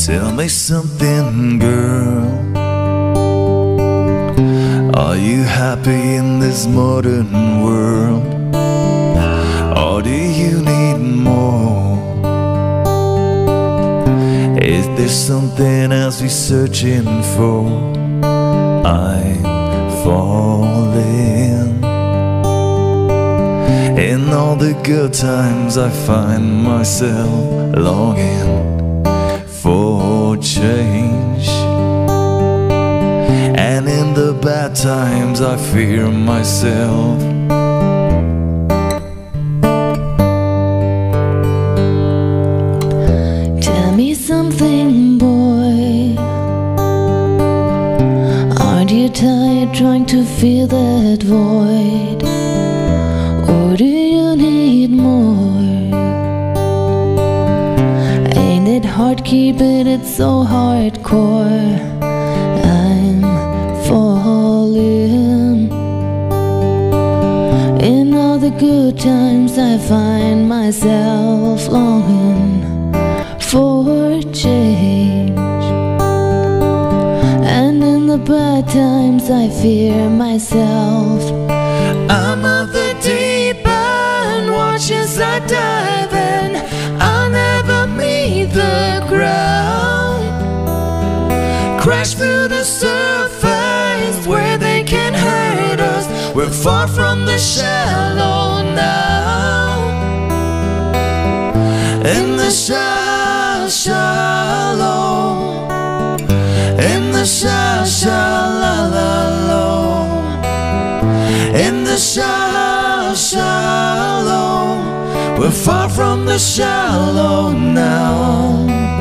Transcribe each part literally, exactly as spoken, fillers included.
Tell me something, girl. Are you happy in this modern world? Or do you need more? Is there something else we're searching for? I'm falling. In all the good times I find myself longing for change, and in the bad times I fear myself. Tell me something, boy. Aren't you tired trying to fill that void? Or do you need more? Ain't it hard keeping it so hardcore? I'm falling. In all the good times I find myself longing for change, and in the bad times I fear myself. I'm of the deep end, watch as I dive in. I'll never meet the ground, crash through the surface where they can hurt us. We're far from the shallow now. In the shallow, shallow, in the shallow, shallow, in the shallow, shallow. We're far from the shallow now.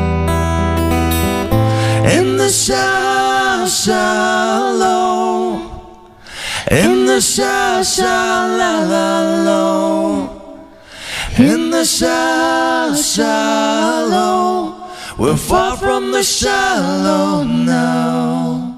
In the shallow, shallow, in the shallow, shallow, in the shallow, shallow. We're far from the shallow now.